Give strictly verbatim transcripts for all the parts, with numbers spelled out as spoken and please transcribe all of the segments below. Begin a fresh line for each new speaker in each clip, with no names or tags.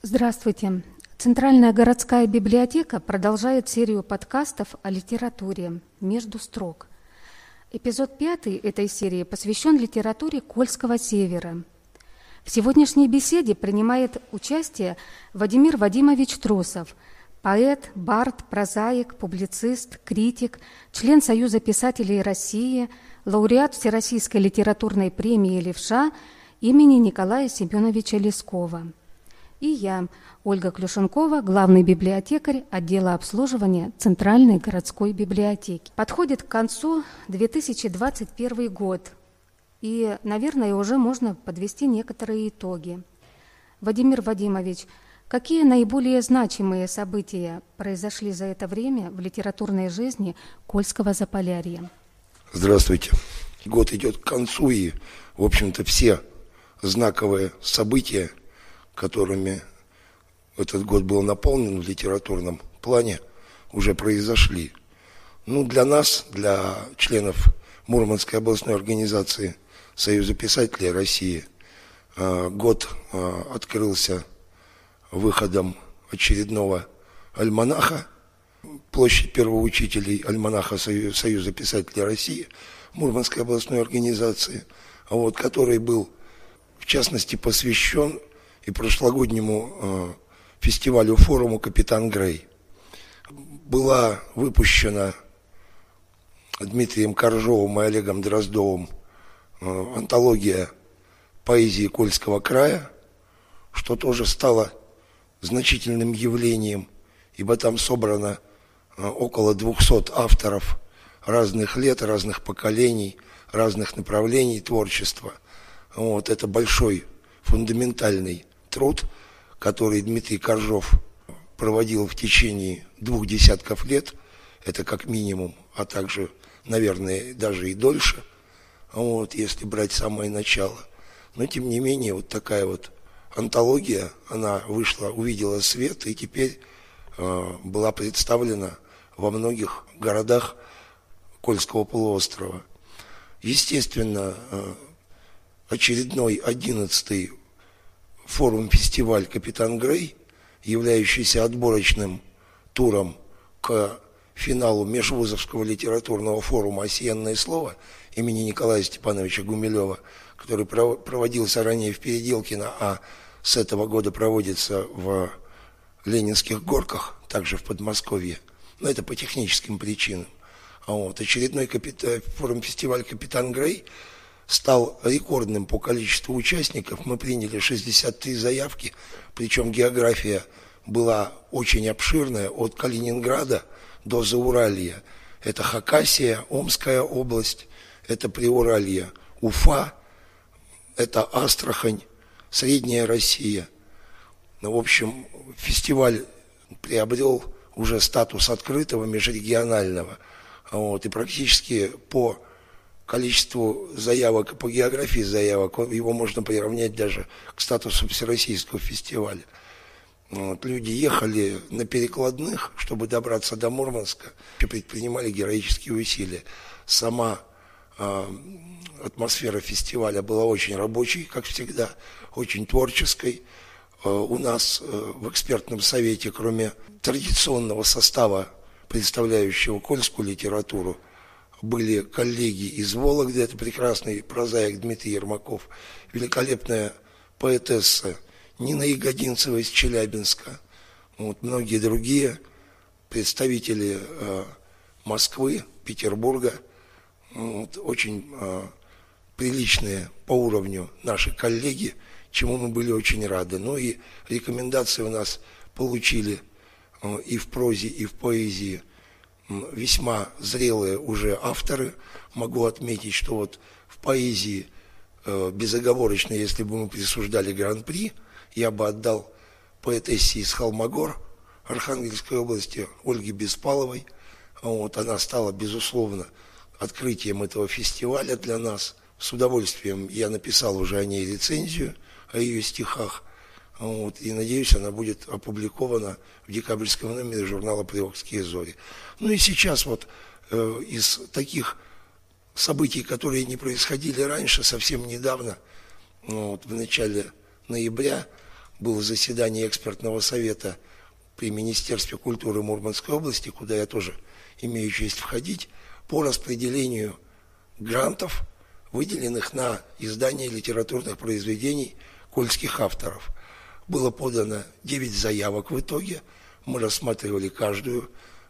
Здравствуйте. Центральная городская библиотека продолжает серию подкастов о литературе «Между строк». Эпизод пятый этой серии посвящен литературе Кольского Севера. В сегодняшней беседе принимает участие Владимир Вадимович Трусов, поэт, бард, прозаик, публицист, критик, член Союза писателей России, лауреат Всероссийской литературной премии «Левша» имени Николая Семеновича Лескова. И я, Ольга Клюшенкова, главный библиотекарь отдела обслуживания Центральной городской библиотеки. Подходит к концу две тысячи двадцать первый год, и, наверное, уже можно подвести некоторые итоги. Владимир Вадимович, какие наиболее значимые события произошли за это время в литературной жизни Кольского Заполярья?
Здравствуйте. Год идет к концу, и, в общем-то, все знаковые события, которыми этот год был наполнен в литературном плане, уже произошли. Ну, для нас, для членов Мурманской областной организации Союза писателей России, год открылся выходом очередного альманаха, площадь первоучителей альманаха Союза писателей России, Мурманской областной организации, вот, который был, в частности, посвящен и прошлогоднему э, фестивалю форуму «Капитан Грей». Была выпущена Дмитрием Коржовым и Олегом Дроздовым э, антология поэзии Кольского края, что тоже стало значительным явлением, ибо там собрано э, около двухсот авторов разных лет, разных поколений, разных направлений творчества. Вот, это большой фундаментальный труд, который Дмитрий Коржов проводил в течение двух десятков лет, это как минимум, а также, наверное, даже и дольше, вот, если брать самое начало. Но, тем не менее, вот такая вот антология, она вышла, увидела свет, и теперь э, была представлена во многих городах Кольского полуострова. Естественно, э, очередной одиннадцатый форум-фестиваль «Капитан Грей», являющийся отборочным туром к финалу Межвузовского литературного форума «Осиянное слово» имени Николая Степановича Гумилева, который проводился ранее в Переделкино, а с этого года проводится в Ленинских Горках, также в Подмосковье. Но это по техническим причинам. А вот очередной капит... форум-фестиваль «Капитан Грей» стал рекордным по количеству участников. Мы приняли шестьдесят три заявки, причем география была очень обширная, от Калининграда до Зауралья. Это Хакасия, Омская область, это Приуралье, Уфа, это Астрахань, Средняя Россия. Ну, в общем, фестиваль приобрел уже статус открытого межрегионального. Вот, и практически по количеству заявок, по географии заявок, его можно приравнять даже к статусу всероссийского фестиваля. Вот, люди ехали на перекладных, чтобы добраться до Мурманска, и предпринимали героические усилия. Сама э, атмосфера фестиваля была очень рабочей, как всегда, очень творческой. Э, у нас э, в экспертном совете, кроме традиционного состава, представляющего кольскую литературу, были коллеги из Вологды, это прекрасный прозаик Дмитрий Ермаков, великолепная поэтесса Нина Ягодинцева из Челябинска, вот, многие другие представители э, Москвы, Петербурга, вот, очень э, приличные по уровню наши коллеги, чему мы были очень рады. Ну и рекомендации у нас получили э, и в прозе, и в поэзии весьма зрелые уже авторы. Могу отметить, что вот в поэзии э, безоговорочно, если бы мы присуждали гран-при, я бы отдал поэтессе из Холмогор Архангельской области Ольге Беспаловой. Вот, она стала, безусловно, открытием этого фестиваля для нас. С удовольствием я написал уже о ней рецензию, о ее стихах. Вот, и надеюсь, она будет опубликована в декабрьском номере журнала «Приокские зори». Ну и сейчас вот э, из таких событий, которые не происходили раньше, совсем недавно, ну, вот, в начале ноября, было заседание экспертного совета при Министерстве культуры Мурманской области, куда я тоже имею честь входить, по распределению грантов, выделенных на издание литературных произведений кольских авторов. Было подано девять заявок в итоге, мы рассматривали каждую.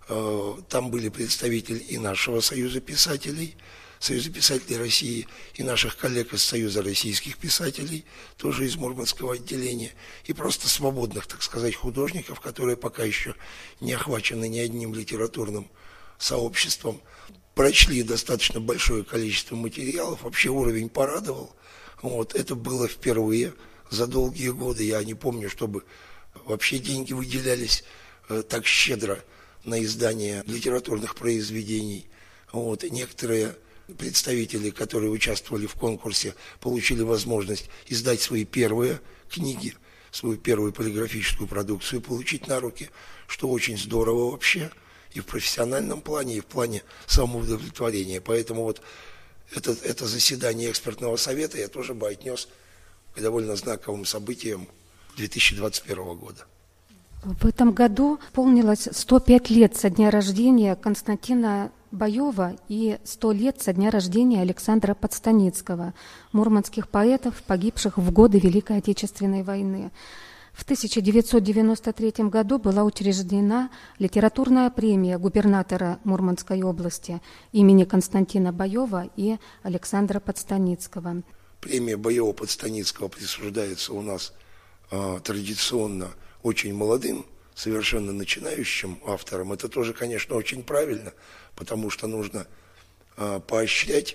Там были представители и нашего Союза писателей, Союза писателей России, и наших коллег из Союза российских писателей, тоже из Мурманского отделения, и просто свободных, так сказать, художников, которые пока еще не охвачены ни одним литературным сообществом. Прочли достаточно большое количество материалов, вообще уровень порадовал. Вот, это было впервые за долгие годы. Я не помню, чтобы вообще деньги выделялись э, так щедро на издание литературных произведений. Вот, и некоторые представители, которые участвовали в конкурсе, получили возможность издать свои первые книги, свою первую полиграфическую продукцию получить на руки, что очень здорово вообще. И в профессиональном плане, и в плане самоудовлетворения. Поэтому вот это, это заседание экспертного совета я тоже бы отнес к довольно знаковым событиям две тысячи двадцать первого года.
В этом году исполнилось сто пять лет со дня рождения Константина Боева и сто лет со дня рождения Александра Подстаницкого, мурманских поэтов, погибших в годы Великой Отечественной войны. В тысяча девятьсот девяносто третьем году была учреждена литературная премия губернатора Мурманской области имени Константина Боева и Александра Подстаницкого.
Премия Боева-Подстаницкого присуждается у нас э, традиционно очень молодым, совершенно начинающим авторам. Это тоже, конечно, очень правильно, потому что нужно э, поощрять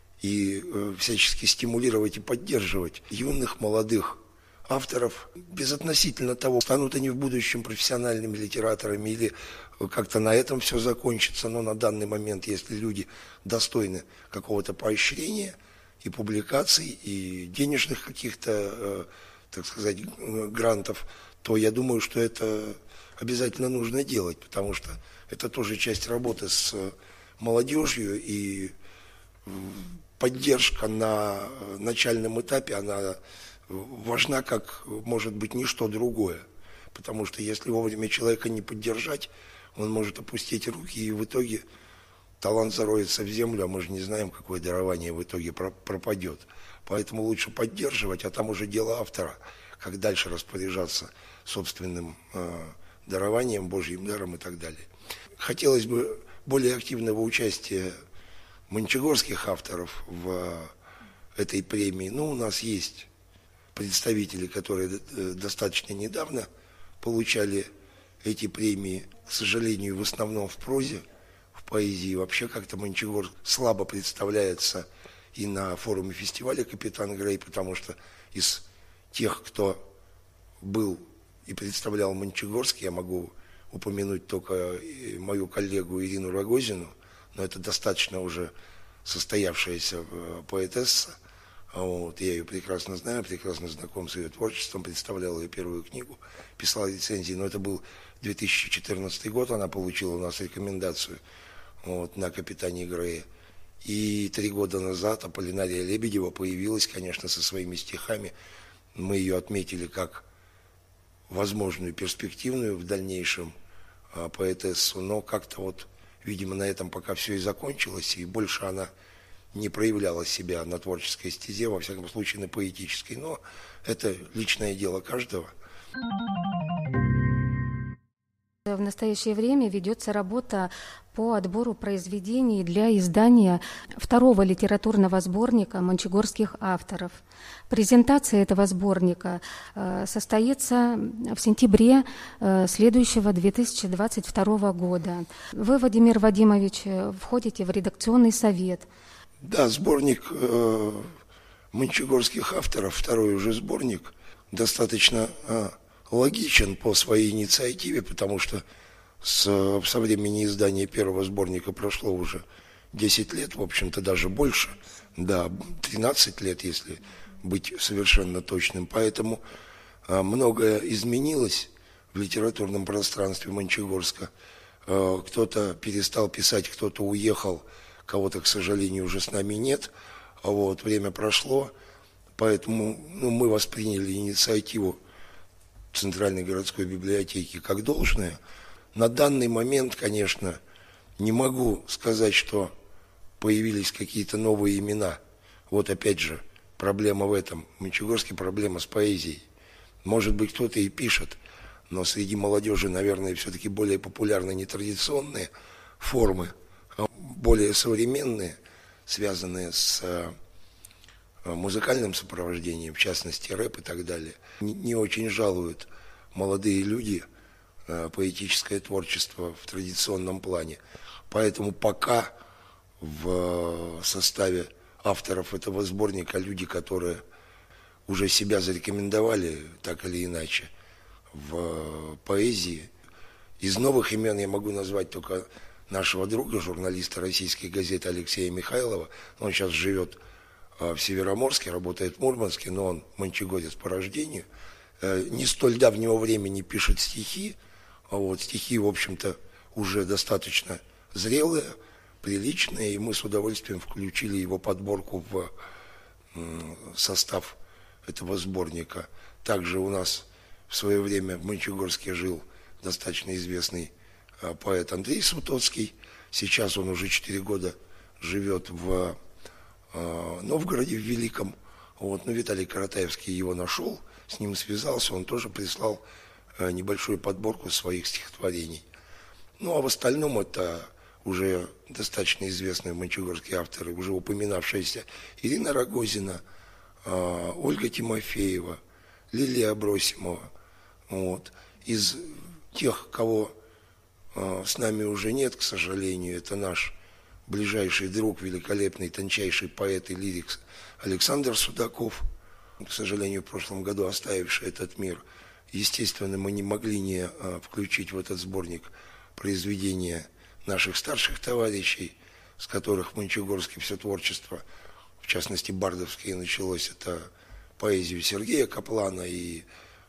и э, всячески стимулировать и поддерживать юных, молодых авторов, безотносительно того, станут они в будущем профессиональными литераторами или как-то на этом все закончится, но на данный момент, если люди достойны какого-то поощрения и публикаций, и денежных каких-то, э, так сказать, грантов, то я думаю, что это обязательно нужно делать, потому что это тоже часть работы с молодежью, и поддержка на начальном этапе, она важна, как, может быть, ничто другое. Потому что если вовремя человека не поддержать, он может опустить руки, и в итоге талант зароется в землю, а мы же не знаем, какое дарование в итоге пропадет. Поэтому лучше поддерживать, а там уже дело автора, как дальше распоряжаться собственным э, дарованием, Божьим даром и так далее. Хотелось бы более активного участия мончегорских авторов в этой премии. Ну, у нас есть представители, которые достаточно недавно получали эти премии, к сожалению, в основном в прозе, в поэзии. Вообще как-то Мончегор слабо представляется и на форуме фестиваля «Капитан Грей», потому что из тех, кто был и представлял Мончегорский, я могу упомянуть только мою коллегу Ирину Рогозину, но это достаточно уже состоявшаяся поэтесса. Вот, я ее прекрасно знаю, прекрасно знаком с ее творчеством, представлял ее первую книгу, писал рецензии, но это был две тысячи четырнадцатый год, она получила у нас рекомендацию вот, на «Капитане Грея». И три года назад Аполлинария Лебедева появилась, конечно, со своими стихами. Мы ее отметили как возможную, перспективную в дальнейшем а, поэтессу, но как-то вот, видимо, на этом пока все и закончилось, и больше она не проявляла себя на творческой стезе, во всяком случае на поэтической, но это личное дело каждого.
В настоящее время ведется работа по отбору произведений для издания второго литературного сборника мончегорских авторов. Презентация этого сборника э, состоится в сентябре э, следующего две тысячи двадцать второго года. Вы, Владимир Вадимович, входите в редакционный совет.
Да, сборник э, мончегорских авторов, второй уже сборник, достаточно э, логичен по своей инициативе, потому что с, со времени издания первого сборника прошло уже десять лет, в общем-то даже больше, да, тринадцать лет, если быть совершенно точным. Поэтому э, многое изменилось в литературном пространстве Мончегорска. Э, кто-то перестал писать, кто-то уехал, кого-то, к сожалению, уже с нами нет. Вот, время прошло, поэтому ну, мы восприняли инициативу Центральной городской библиотеки как должное. На данный момент, конечно, не могу сказать, что появились какие-то новые имена. Вот опять же, проблема в этом. В Мончегорске проблема с поэзией. Может быть, кто-то и пишет, но среди молодежи, наверное, все-таки более популярны не традиционные формы, а более современные, связанные с музыкальным сопровождением, в частности, рэп и так далее. Не, не очень жалуют молодые люди поэтическое творчество в традиционном плане. Поэтому пока в составе авторов этого сборника люди, которые уже себя зарекомендовали так или иначе в поэзии. Из новых имен я могу назвать только нашего друга, журналиста российской газеты Алексея Михайлова. Он сейчас живет в Североморске, работает в Мурманске, но он мончегорец по рождению. Не столь давнего времени пишет стихи. А вот стихи, в общем-то, уже достаточно зрелые, приличные, и мы с удовольствием включили его подборку в состав этого сборника. Также у нас в свое время в Мончегорске жил достаточно известный поэт Андрей Сутоцкий. Сейчас он уже четыре года живет в Новгороде, в Великом. Вот. Но Виталий Каратаевский его нашел, с ним связался, он тоже прислал небольшую подборку своих стихотворений. Ну а в остальном это уже достаточно известные мончегорские авторы, уже упоминавшиеся Ирина Рогозина, Ольга Тимофеева, Лилия Абросимова. Вот. Из тех, кого с нами уже нет, к сожалению, это наш ближайший друг, великолепный, тончайший поэт и лирик Александр Судаков, к сожалению, в прошлом году оставивший этот мир. Естественно, мы не могли не включить в этот сборник произведения наших старших товарищей, с которых в Мончегорске все творчество, в частности, бардовское, началось. Это поэзию Сергея Каплана и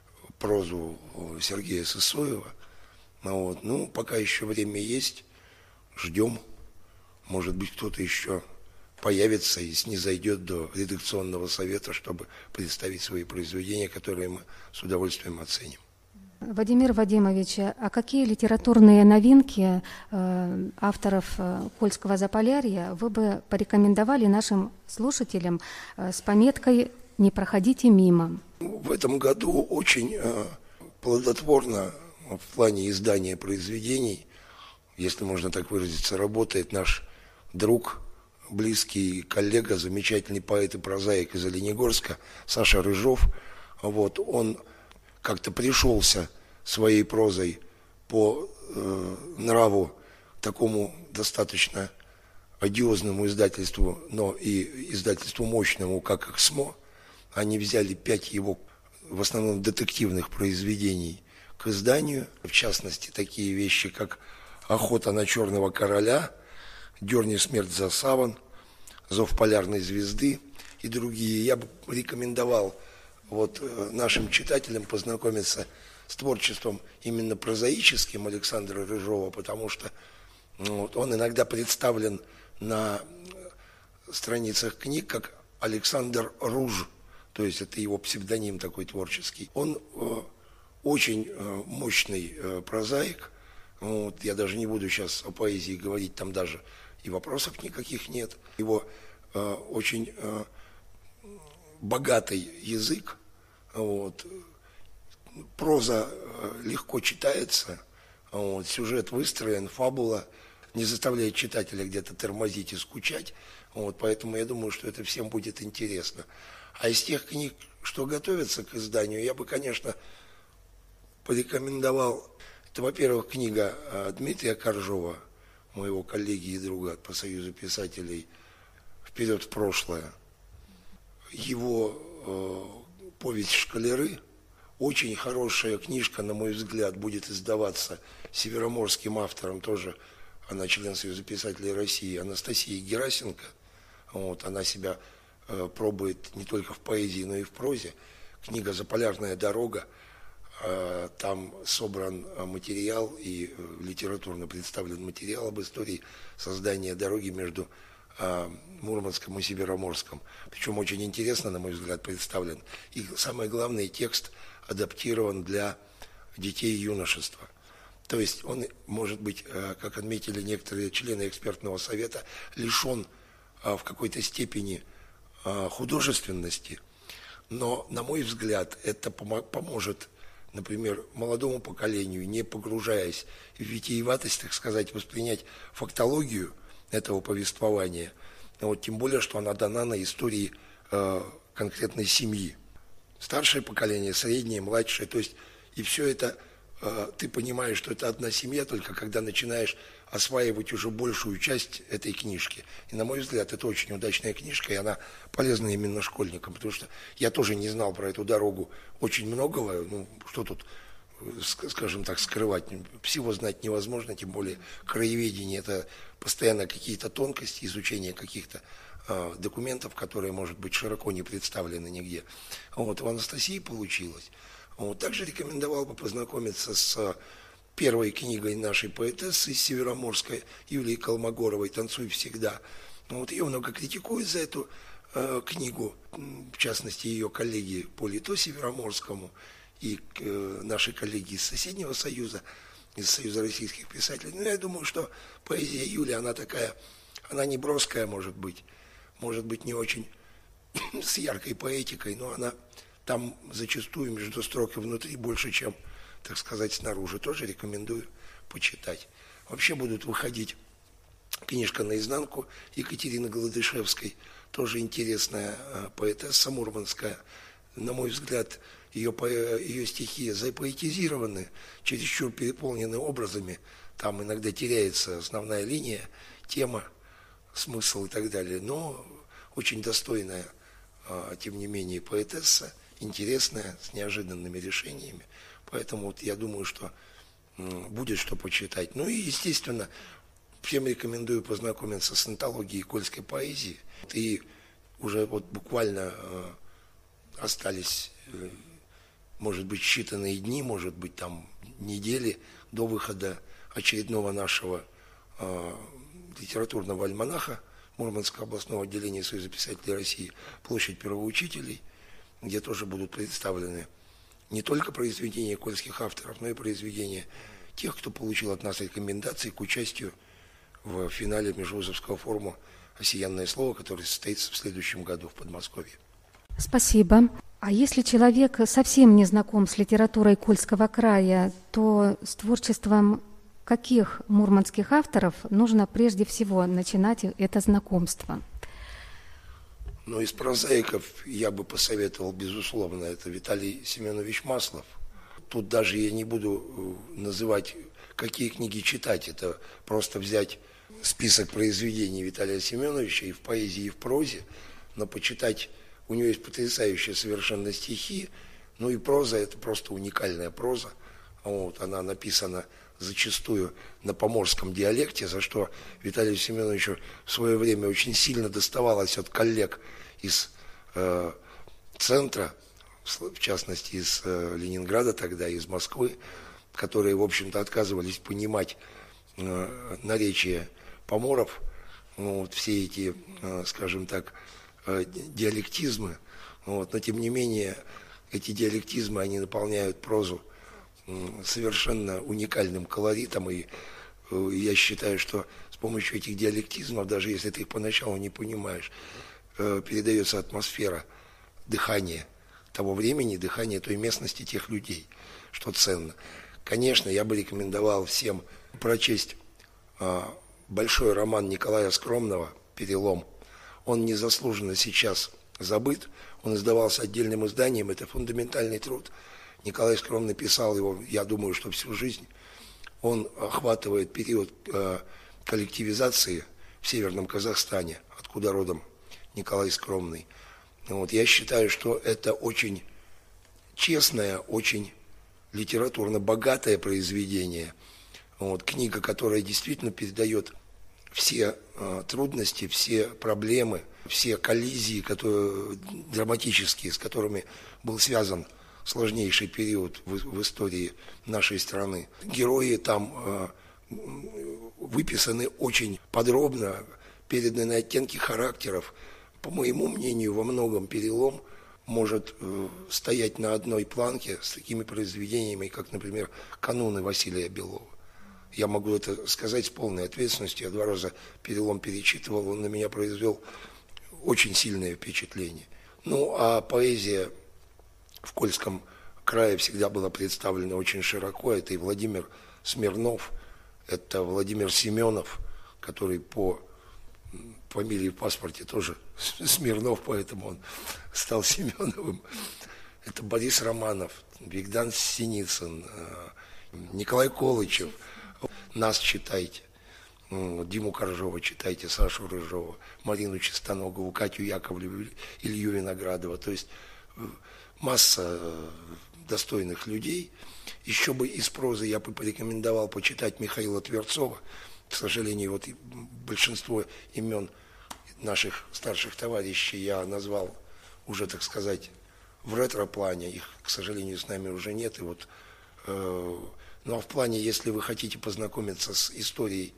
прозу Сергея Сысоева. Вот. Ну, пока еще время есть, ждем. Может быть, кто-то еще появится и снизойдет до редакционного совета, чтобы представить свои произведения, которые мы с удовольствием оценим.
Владимир Вадимович, а какие литературные новинки э, авторов э, Кольского Заполярья вы бы порекомендовали нашим слушателям э, с пометкой «Не проходите мимо»?
В этом году очень э, плодотворно в плане издания произведений, если можно так выразиться, работает наш друг, близкий коллега, замечательный поэт и прозаик из Оленегорска Саша Рыжов. Вот, он как-то пришелся своей прозой по э, нраву такому достаточно одиозному издательству, но и издательству мощному, как «Эксмо». Они взяли пять его, в основном, детективных произведений к изданию. В частности, такие вещи, как «Охота на черного короля», «Дерни смерть за саван», «Зов полярной звезды» и другие. Я бы рекомендовал вот нашим читателям познакомиться с творчеством именно прозаическим Александра Рыжова, потому что ну, вот, он иногда представлен на страницах книг как Александр Руж, то есть это его псевдоним такой творческий. Он э, очень э, мощный э, прозаик. Вот, я даже не буду сейчас о поэзии говорить, там даже и вопросов никаких нет. Его э, очень э, богатый язык, вот, проза э, легко читается, вот, сюжет выстроен, фабула не заставляет читателя где-то тормозить и скучать, вот, поэтому я думаю, что это всем будет интересно. А из тех книг, что готовятся к изданию, я бы, конечно, порекомендовал, это, во-первых, книга Дмитрия Коржова, моего коллеги и друга по Союзу писателей «Вперед в прошлое». Его э, повесть «Школяры», очень хорошая книжка, на мой взгляд, будет издаваться североморским автором, тоже она член Союза писателей России, Анастасией Герасенко. Вот, она себя э, пробует не только в поэзии, но и в прозе. Книга «Заполярная дорога». Там собран материал и литературно представлен материал об истории создания дороги между Мурманском и Североморском. Причем очень интересно, на мой взгляд, представлен. И самое главное, текст адаптирован для детей и юношества. То есть он может быть, как отметили некоторые члены экспертного совета, лишен в какой-то степени художественности. Но, на мой взгляд, это поможет, например, молодому поколению, не погружаясь в витиеватость, так сказать, воспринять фактологию этого повествования. Вот, тем более, что она дана на истории э, конкретной семьи. Старшее поколение, среднее, младшее. То есть, и все это, э, ты понимаешь, что это одна семья, только когда начинаешь осваивать уже большую часть этой книжки. И, на мой взгляд, это очень удачная книжка, и она полезна именно школьникам, потому что я тоже не знал про эту дорогу очень многого. Ну, что тут, скажем так, скрывать? Всего знать невозможно, тем более краеведение – это постоянно какие-то тонкости, изучение каких-то э, документов, которые, может быть, широко не представлены нигде. Вот, у Анастасии получилось. Вот, также рекомендовал бы познакомиться с первой книгой нашей поэтессы североморской Юлии Колмогоровой «Танцуй всегда». Вот, ее много критикуют за эту э, книгу, в частности, ее коллеги по ЛИТО Североморскому и э, наши коллеги из соседнего союза, из Союза российских писателей. Но я думаю, что поэзия Юли, она такая, она не броская, может быть, может быть, не очень с яркой поэтикой, но она там зачастую между строк и внутри больше, чем, так сказать, снаружи. Тоже рекомендую почитать. Вообще будут выходить книжка «Наизнанку» Екатерины Голодышевской, тоже интересная поэтесса мурманская. На мой взгляд, ее, ее стихи запоэтизированы, чересчур переполнены образами. Там иногда теряется основная линия, тема, смысл и так далее. Но очень достойная, тем не менее, поэтесса, интересная, с неожиданными решениями. Поэтому вот я думаю, что будет что почитать. Ну и, естественно, всем рекомендую познакомиться с антологией кольской поэзии. И уже вот буквально э, остались, э, может быть, считанные дни, может быть, там недели до выхода очередного нашего э, литературного альманаха Мурманского областного отделения Союза писателей России «Площадь первоучителей», где тоже будут представлены не только произведения кольских авторов, но и произведения тех, кто получил от нас рекомендации к участию в финале Межвузовского форума «Осиянное слово», который состоится в следующем году в Подмосковье.
Спасибо. А если человек совсем не знаком с литературой Кольского края, то с творчеством каких мурманских авторов нужно прежде всего начинать это знакомство?
Но из прозаиков я бы посоветовал, безусловно, это Виталий Семенович Маслов. Тут даже я не буду называть, какие книги читать. Это просто взять список произведений Виталия Семеновича и в поэзии, и в прозе, но почитать, у него есть потрясающие совершенно стихи, ну и проза, это просто уникальная проза. Вот, она написана зачастую на поморском диалекте, за что Виталию Семеновичу в свое время очень сильно доставалось от коллег из э, центра, в частности из э, Ленинграда тогда, из Москвы, которые, в общем-то, отказывались понимать э, наречие поморов, ну, вот, все эти, э, скажем так, э, диалектизмы, вот, но тем не менее эти диалектизмы, они наполняют прозу совершенно уникальным колоритом, и я считаю, что с помощью этих диалектизмов, даже если ты их поначалу не понимаешь, передается атмосфера дыхания того времени, дыхания той местности, тех людей, что ценно. Конечно, я бы рекомендовал всем прочесть большой роман Николая Скромного «Перелом». Он незаслуженно сейчас забыт, он издавался отдельным изданием, это фундаментальный труд. Николай Скромный писал его, я думаю, что всю жизнь. Он охватывает период э, коллективизации в Северном Казахстане, откуда родом Николай Скромный. Вот, я считаю, что это очень честное, очень литературно богатое произведение. Вот, книга, которая действительно передает все э, трудности, все проблемы, все коллизии, которые, драматические, с которыми был связан сложнейший период в, в истории нашей страны. Герои там э, выписаны очень подробно, переданы оттенки характеров. По моему мнению, во многом «Перелом» может э, стоять на одной планке с такими произведениями, как, например, «Кануны» Василия Белова. Я могу это сказать с полной ответственностью. Я два раза «Перелом» перечитывал, он на меня произвел очень сильное впечатление. Ну, а поэзия в Кольском крае всегда была представлена очень широко. Это и Владимир Смирнов, это Владимир Семенов, который по фамилии в паспорте тоже Смирнов, поэтому он стал Семеновым. Это Борис Романов, Богдан Синицын, Николай Колычев. Нас читайте. Диму Коржова читайте, Сашу Рыжова, Марину Чистоногову, Катю Яковлеву, Илью Виноградова. То есть масса достойных людей. Еще бы из прозы я бы порекомендовал почитать Михаила Тверцова. К сожалению, вот большинство имен наших старших товарищей я назвал уже, так сказать, в ретро-плане. Их, к сожалению, с нами уже нет. И вот, э, ну а в плане, если вы хотите познакомиться с историей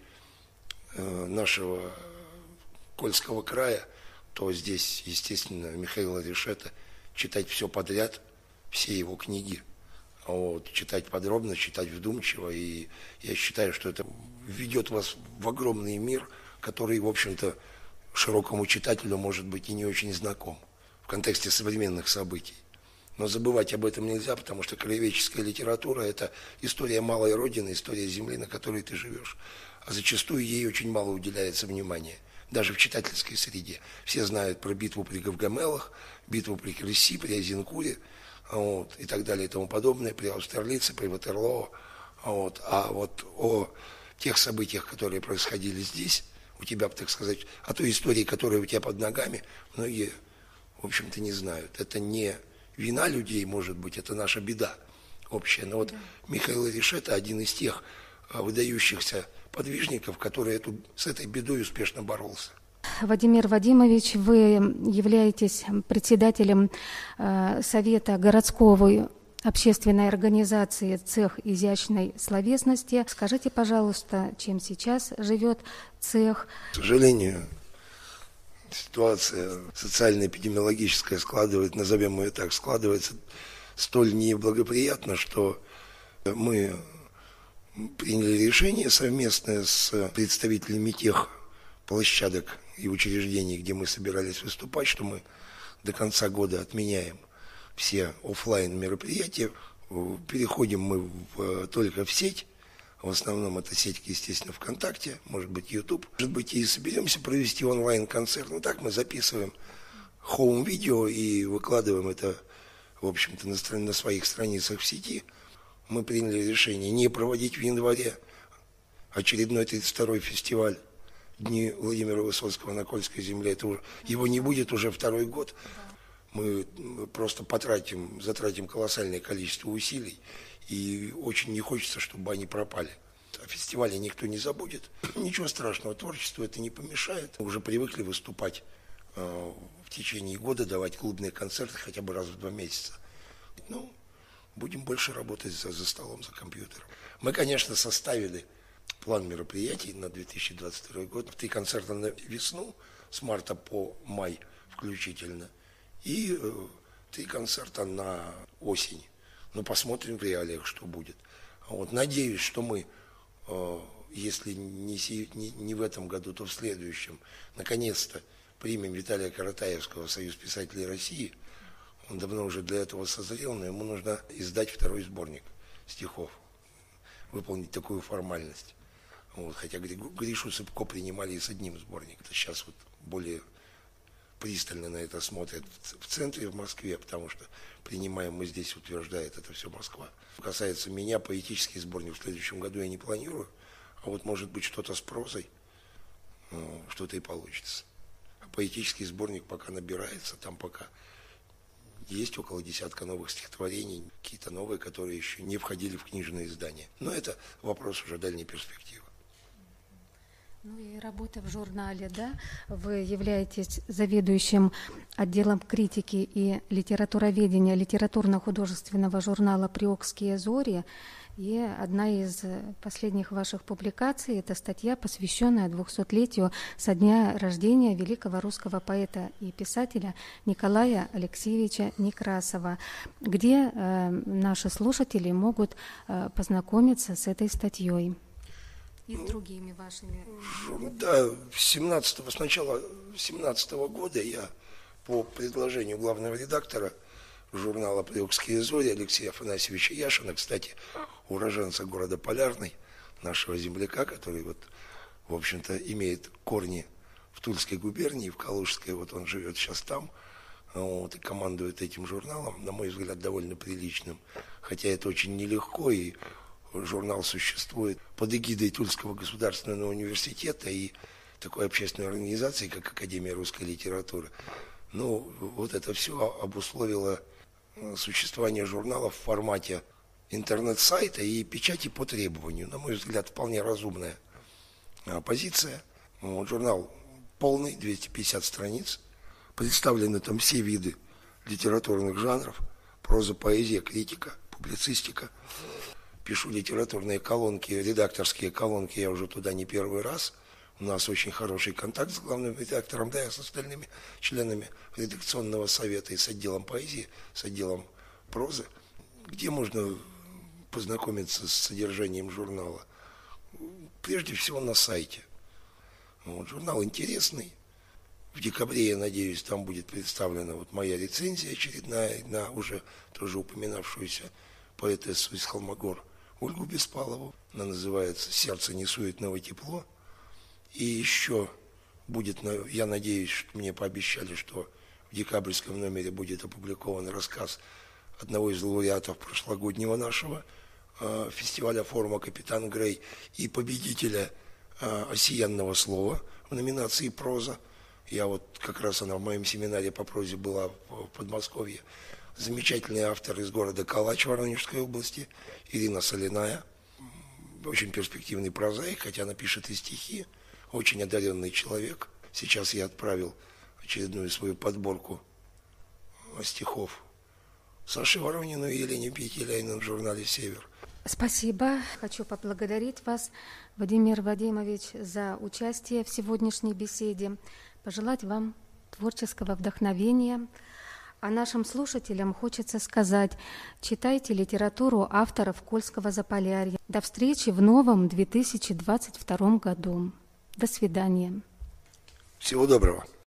э, нашего Кольского края, то здесь, естественно, Михаила Решета читать все подряд, все его книги. Вот, читать подробно, читать вдумчиво. И я считаю, что это введет вас в огромный мир, который, в общем-то, широкому читателю может быть и не очень знаком в контексте современных событий. Но забывать об этом нельзя, потому что краеведческая литература – это история малой родины, история земли, на которой ты живешь. А зачастую ей очень мало уделяется внимания, даже в читательской среде. Все знают про битву при Гавгамелах, битву при Креси, при Азенкуре, вот, и так далее и тому подобное, при Аустерлице, при Ватерлоо. Вот. А вот о тех событиях, которые происходили здесь, у тебя, так сказать, о той истории, которая у тебя под ногами, многие, в общем-то, не знают. Это не вина людей, может быть, это наша беда общая. Но вот да. Михаил Решета один из тех выдающихся подвижников, который эту, с этой бедой успешно боролся.
Владимир Вадимович, вы являетесь председателем э, Совета городской общественной организации «Цех изящной словесности». Скажите, пожалуйста, чем сейчас живет цех?
К сожалению, ситуация социально-эпидемиологическая складывается, назовем ее так, складывается столь неблагоприятно, что мы приняли решение совместное с представителями тех площадок и учреждений, где мы собирались выступать, что мы до конца года отменяем все офлайн мероприятия. Переходим мы в, только в сеть. В основном это сеть, естественно, ВКонтакте, может быть, YouTube. Может быть, и соберемся провести онлайн-концерт. Ну так мы записываем хоум-видео и выкладываем это, в общем-то, на, на своих страницах в сети. Мы приняли решение не проводить в январе очередной тридцать второй фестиваль Дни Владимира Высоцкого на Кольской земле. Это уже, его не будет уже второй год. Мы просто потратим, затратим колоссальное количество усилий, и очень не хочется, чтобы они пропали. О фестивале никто не забудет. Ничего страшного, творчеству это не помешает. Мы уже привыкли выступать э, в течение года, давать клубные концерты хотя бы раз в два месяца. Ну, будем больше работать за, за столом, за компьютером. Мы, конечно, составили план мероприятий на две тысячи двадцать второй год. Три концерта на весну, с марта по май включительно, и э, три концерта на осень. Но посмотрим в реалиях, что будет. Вот, надеюсь, что мы, э, если не, не, не в этом году, то в следующем, наконец-то примем Виталия Каратаевского в Союз писателей России. Он давно уже для этого созрел, но ему нужно издать второй сборник стихов, выполнить такую формальность. Вот, хотя Гришу Сыпко принимали и с одним сборником. Это сейчас вот более пристально на это смотрят в центре, в Москве, потому что принимаем мы здесь, утверждает это все Москва. Что касается меня, поэтический сборник в следующем году я не планирую, а вот может быть что-то с прозой, ну, что-то и получится. А поэтический сборник пока набирается, там пока есть около десятка новых стихотворений, какие-то новые, которые еще не входили в книжное издание. Но это вопрос уже дальней перспективы.
Ну и работа в журнале, да? Вы являетесь заведующим отделом критики и литературоведения литературно-художественного журнала «Приокские зори». И одна из последних ваших публикаций – это статья, посвященная двухсотлетию со дня рождения великого русского поэта и писателя Николая Алексеевича Некрасова, где э, наши слушатели могут э, познакомиться с этой статьей. И с другими вашими.
Да, семнадцатого, с начала семнадцатого года я по предложению главного редактора журнала «Приокские зори» Алексея Афанасьевича Яшина, кстати, уроженца города Полярный, нашего земляка, который вот, в общем-то, имеет корни в Тульской губернии, в Калужской, вот он живет сейчас там, вот, и командует этим журналом, на мой взгляд, довольно приличным, хотя это очень нелегко, и журнал существует под эгидой Тульского государственного университета и такой общественной организации, как Академия русской литературы. Ну, вот это все обусловило существование журнала в формате интернет-сайта и печати по требованию. На мой взгляд, вполне разумная позиция. Вот, журнал полный, двести пятьдесят страниц. Представлены там все виды литературных жанров: проза, поэзия, критика, публицистика. Пишу литературные колонки, редакторские колонки, я уже туда не первый раз. У нас очень хороший контакт с главным редактором, да и с остальными членами редакционного совета и с отделом поэзии, с отделом прозы, где можно познакомиться с содержанием журнала. Прежде всего на сайте. Вот, журнал интересный. В декабре, я надеюсь, там будет представлена вот моя рецензия очередная на уже тоже упоминавшуюся поэтессу из Холмогор Ольгу Беспалову. Она называется «Сердце несуетного тепло». И еще будет, я надеюсь, что мне пообещали, что в декабрьском номере будет опубликован рассказ одного из лауреатов прошлогоднего нашего э, фестиваля форума «Капитан Грей» и победителя э, «Осиянного слова» в номинации «Проза». Я вот как раз она в моем семинаре по прозе была в Подмосковье. Замечательный автор из города Калач Воронежской области, Ирина Соляная. Очень перспективный прозаик, хотя она пишет и стихи. Очень одаренный человек. Сейчас я отправил очередную свою подборку стихов Саше Воронину и Елене Петеляйной в журнале «Север».
Спасибо. Хочу поблагодарить вас, Владимир Вадимович, за участие в сегодняшней беседе. Пожелать вам творческого вдохновения. А нашим слушателям хочется сказать: читайте литературу авторов Кольского Заполярья. До встречи в новом две тысячи двадцать втором году. До свидания.
Всего доброго.